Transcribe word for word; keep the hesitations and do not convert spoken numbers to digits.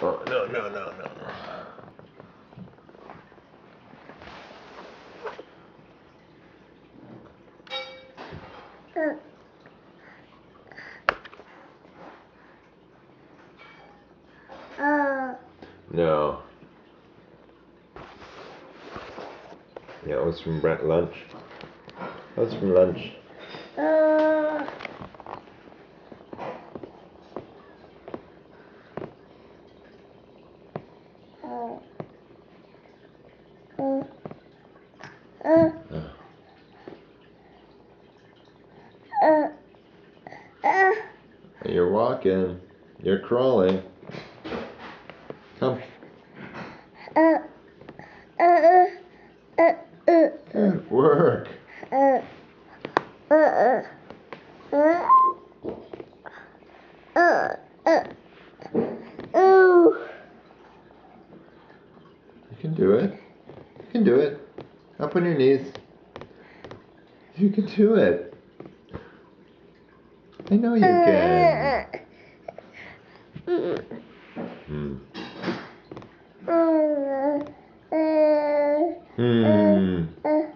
Oh, no, no, no, no. Uh, No. Yeah, it was from Brett lunch. That was from lunch. uh, uh, uh, uh, uh, uh, You're walking. You're crawling. Come. uh, uh, uh, uh, Good work. uh, uh, uh, uh, uh, uh, oh. You can do it. You can do it. Up on your knees. You can do it. I know you can. Hmm. Uh, uh, Hmm. uh,